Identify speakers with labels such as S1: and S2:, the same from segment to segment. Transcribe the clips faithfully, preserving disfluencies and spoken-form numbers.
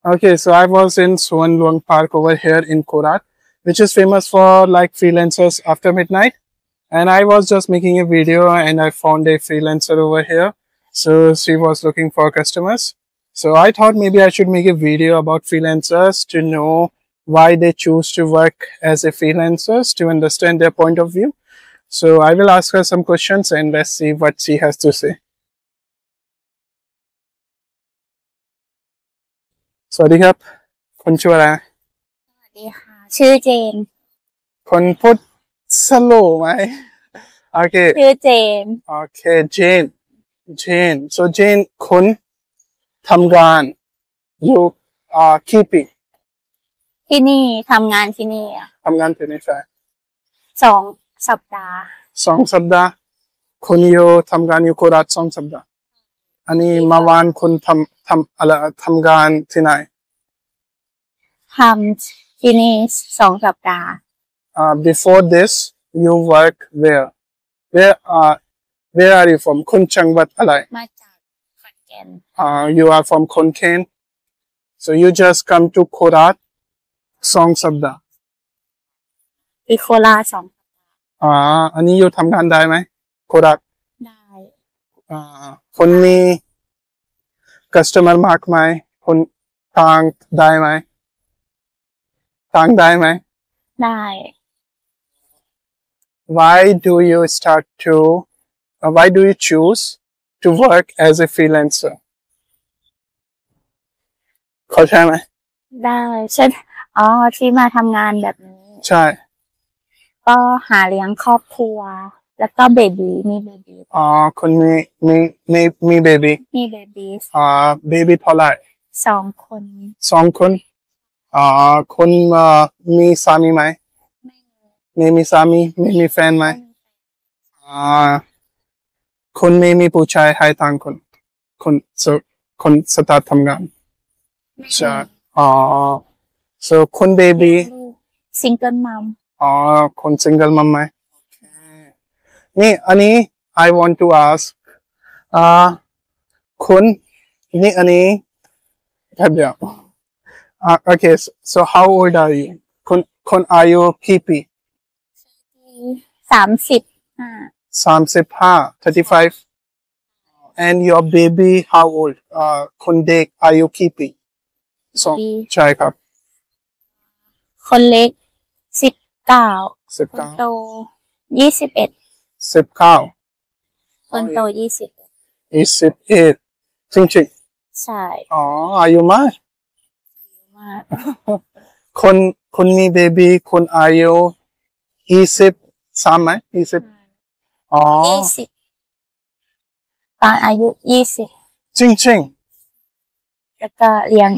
S1: Okay, so I was in Suan Luang Park over here in Korat, which is famous for like freelancers after midnight. And I was just making a video and I found a freelancer over here. So she was looking for customers. So I thought maybe I should make a video about freelancers to know why they choose to work as a freelancers, to understand their point of view. So I will ask her some questions and let's see what she has to say. สวัสดีครับคนชื่ออะไร
S2: สวัสดีค่ะชื่อเจน
S1: คนพูดสโลว์ไหมโอเค
S2: ชื่อเจน
S1: โอเคเจนเจน so เจนคุณทำงานอยู่อ่ากี่ปี
S2: ที่นี่ทำงานที่นี่อ่ะ
S1: ทำงานที่นี่ใช่
S2: สองสัปดาห์
S1: สองสัปดาห์คุณอยู่ทำงานอยู่โคราชสองสัปดาห์อันนี้เมื่อวานคุณทำทำอะไรทำงานที่ไหน
S2: ทำที่นี่สองสัปดาห์
S1: uh, before this you work where where uh where are you from คุณจังหวัดอะไร
S2: มาจากขอนแก่น
S1: uh you are from ขอนแก่น so you just come to โคราชสองสัปดาห์
S2: ที่โคราชสองสัปดาห์
S1: อ่าอันนี้อยู่ทำงานได้ไหมโคราช
S2: ได้
S1: อ่าคนมี customer มากไหมคนทางได้ไหมทางได้ไหม
S2: ได้
S1: why do you start to uh, why do you choose to work as a freelancer เข้าใจไหม
S2: ได้เช่นอ๋อที่มาทำงานแบบนี้
S1: ใช่
S2: ก็หาเลี้ยงครอบครัวแล้วก็เบบีมีเบบี
S1: อ๋อคนมีมีมีมีเบบี
S2: มีเบบี
S1: อ่าเบบีเท่าไหร่
S2: สองคน
S1: สองคนอ่าคนอ่ามีสามีไหมไม่มีสามีไม่มีแฟนไหมอ่าคนไม่มีผู้ชายให้ทางคนคนคนสตาร์ททำงานใช่อ๋อ so คนเบบี
S2: ซิงเกิลมัม
S1: อ๋อคนซิงเกิลมัมไหมนี่อันนี้ I want to ask อ่าคุณนี่อันนี้แค่เดียวอ่า okay so how old are you คุณคุณอายุกี่ปี
S2: สามสิบห้า
S1: สามสิบห้า thirty-five and your baby how old อ่าคนเด็กอายุกี่ปีสองใช่ครับ
S2: คนเล็กสิบเก้า
S1: สิบเก้า
S2: คนโตยี่สิบเอ็ด
S1: สิบเก้า
S2: คนโตยี่สิบ
S1: ยี่สิบเอ็ดจริงจริง
S2: ใช่
S1: อ๋ออายุมาก
S2: อายุมาก
S1: คนคนมีเบบีคนอายุยี่สิบสามไหมยี่สิบอ๋อ
S2: ยี่สิบตอนอายุยี่สิบ
S1: จริงจริง
S2: แล้วก็เลี้ยง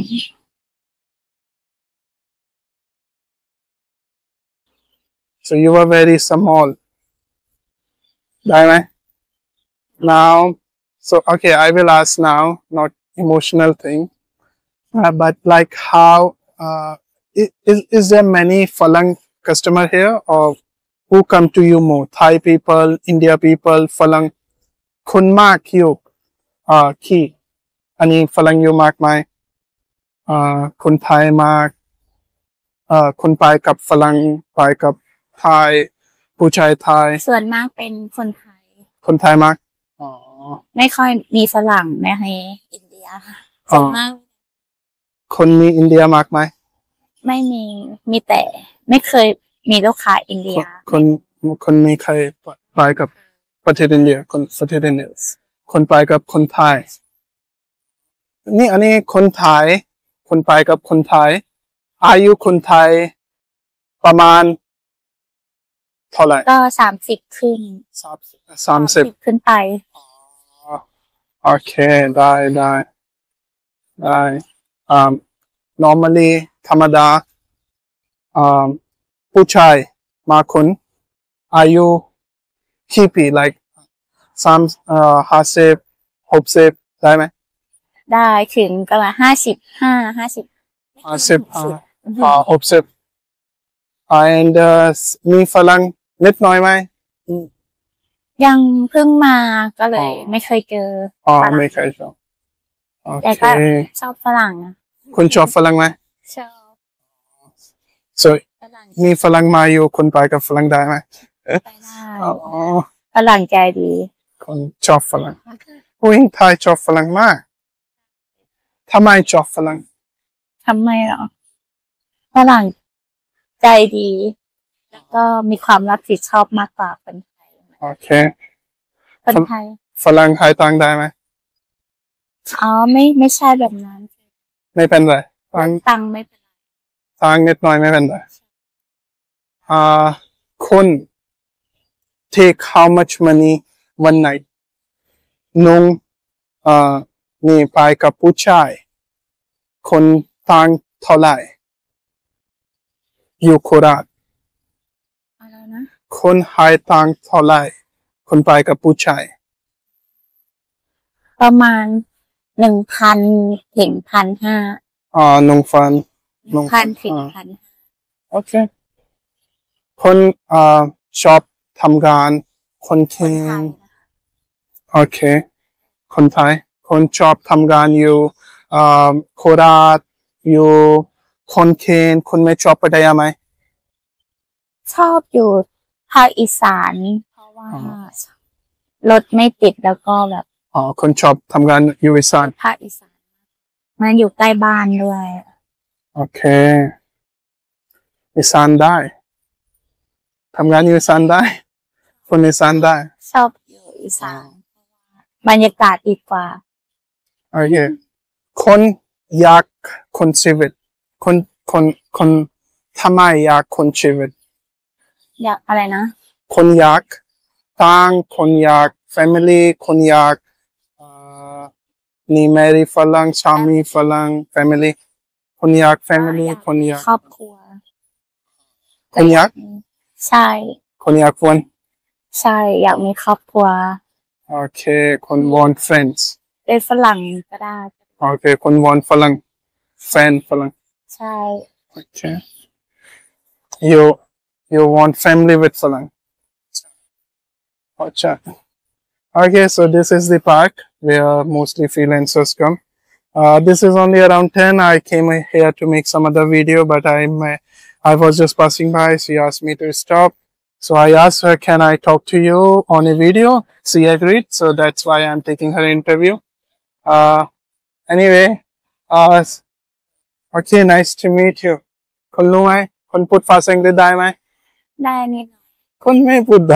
S1: so you were very small ได้ไหม now so okay I will ask now not emotional thing uh, but like how uh, is is there many Falang customer here or who come to you more Thai people India people Falang คนมากอยู่อ่าที่อันนี้ฝรั่งอยู่มากไหมอ่าคนไทยมากอ่าคนไปกับฝรั่งไปกับไทยผู้ชายไทย
S2: ส่วนมากเป็นคนไทย
S1: คนไทยมากอ๋อ
S2: ไม่ค่อยมีฝรั่งในอินเดียส่วนมาก
S1: คนมีอินเดียมากไหม
S2: ไม่มีมีแต่ไม่เคยมีลูกค้าอินเดีย
S1: คนคนมีใครไปกับประเทศอินเดียคนประเทศอินเดียคนไปกับคนไทยนี่อันนี้คนไทยคนไปกับคนไทยอายุคนไทยประมาณเท่าไหร่
S2: ก็สามสิบขึ้น
S1: สามสิบ
S2: ขึ้นไป
S1: โอเคได้ได้ได้อ่า normally ธรรมดาอ่าผู้ชายมาคนอายุกี่ปี like สามเอ่อห้าสิบหกสิบได้ไหม
S2: ได้ถึงประมาณห้าสิบห้าห้าสิบ
S1: ห้าสิบอ่าหกสิบ and มีฝรั่งนิดหน่อยไหม
S2: ยังเพิ่งมาก็เลยไม่เคยเจอ
S1: อ๋อไม่เคยเจอ
S2: แต่ก็ชอบฝรั่งนะ
S1: คุณชอบฝรั่งไหม
S2: ชอบ
S1: so
S2: ฝรั่ง
S1: มีฝรั่งมาอยู่คุณไปกับฝรั่งได้ไหม
S2: ไปได้
S1: อ๋อ
S2: ฝรั่งใจดี
S1: คนชอบฝรั่งผู้หญิงไทยชอบฝรั่งมากทำไมชอบฝรั่ง
S2: ทำไมเหรอฝรั่งใจดี แล้วก็มีความรับผิดชอบมากกว่าคนไทย
S1: โอเค
S2: คนไทย
S1: ฝรั่งไทยต่างได้ไหม
S2: อ๋อไม่ไม่ใช่แบบนั้น
S1: ไม่เป็นไรต่าง
S2: ตังค์ไม่เป็นไร
S1: ต่างนิดหน่อยไม่เป็นไรอ่าคุณ take how much money one night นุ่งอ่านี่ไปกับผู้ชายคนต่างเท่าไหร่อยู่โคราช
S2: อะไรนะ
S1: คนให้ตังค์เท่าไหร่คนไปกับผู้ชาย
S2: ประมาณหนึ่งพันถึงพันห้า
S1: อ่าหนึ่งพัน
S2: หนึ่งพันถึงพัน
S1: โอเคคนอ่าชอบทำงานคนเก่งโอเคคนไทยคนชอบทำงานอยู่อ่าโคราชอยู่คนเก่งคนไม่ชอบไปได้ไหม
S2: ชอบอยู่ภาคอีสานเพราะว่ารถไม่ติดแล้วก็แบบ
S1: อ๋อคนชอบทำงานอยู่อีสาน
S2: ภาคอีสานมันอยู่ใกล้บ้านด้วย
S1: โอเคอีสานได้ทำงานอยู่อีสานได้คนอีสานได้
S2: ชอบอยู่อีสานบรรยากาศดีกว่า
S1: โอเคคนอยากคนชีวิตคนคนคนทำไมอยากคนชีวิต
S2: อยากอะไรนะ
S1: คนอยากตังคนอยาก family คนอยากอ่านี่ marry ฝรั่งสามีฝรั่ง family คนอยาก family คนอยาก
S2: ครอบครัว
S1: คนอยาก
S2: ใช่
S1: คนอยากคน
S2: ใช่อยากมีครอบครัว
S1: โอเคคน want friends
S2: เป็นฝรั่งก็ได้
S1: โอเคคน want ฝรั่งแฟนฝรั่ง
S2: ใช่
S1: okay you you want family withฝรั่ง Acha. Okay, so this is the park where mostly freelancers come. Uh, this is only around ten. I came here to make some other video, but I I was just passing by. She asked me to stop. So I asked her, can I talk to you on a video? She agreed. So that's why I'm taking her interview. Uh, anyway, uh, okay, nice to meet you. คนรู้ไหมคนพูดภาษาอังกฤษได้ไหม
S2: ได้นิดหน่อย
S1: คนไม่พูดได้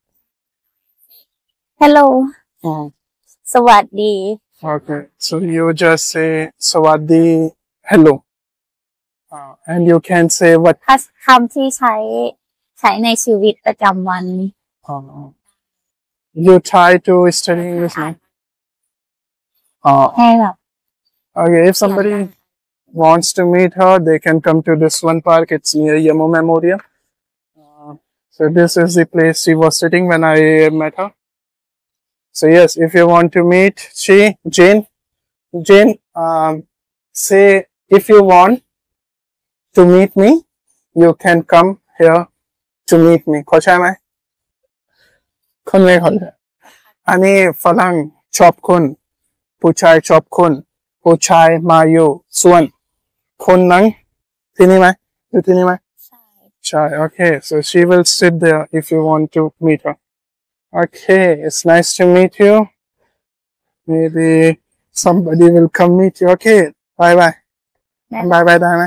S2: Hello
S1: อ๋อ
S2: สวัสดี
S1: Okay, so you just say Sawadi, hello. Uh, and you can say what?
S2: คำที่ใช้ใช้ในชีวิตประจำวัน
S1: Uh, you try to study English now? Uh,
S2: ให้แบบ
S1: okay, if somebody wants to meet her, they can come to this one park. It's near Yamo Memorial. Uh, so this is the place she was sitting when I met her. So yes, if you want to meet she, Jane, Jane, um, say if you want to meet me, you can come here to meet me. เข้าใจไหมคนไม่เข้าใจอันนี้ฝรั่งชอบคุณผู้ชายชอบคุณผู้ชายมาอยู่ส่วนคนนั้นที่นี่ไหมอยู่ที่นี่ไหม
S2: ใช่
S1: ใช่ okay so she will sit there if you want to meet her. Okay, it's nice to meet you. Maybe somebody will come meet you. Okay, bye bye. Bye bye, bye bye.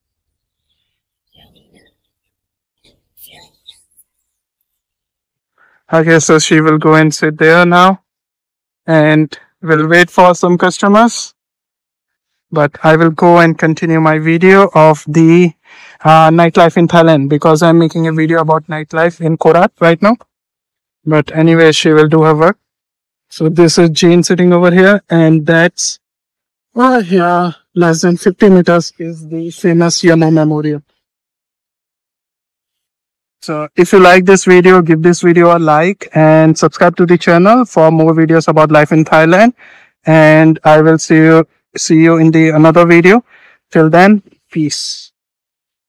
S1: Okay, so she will go and sit there now and will wait for some customers. But I will go and continue my video of the uh, nightlife in Thailand because I'm making a video about nightlife in Korat right now. But anyway, she will do her work. So this is Jane sitting over here, and that's oh yeah, less than fifty meters is the famous Yamo Memorial. So if you like this video, give this video a like and subscribe to the channel for more videos about life in Thailand. And I will see you see you in the another video. Till then, peace.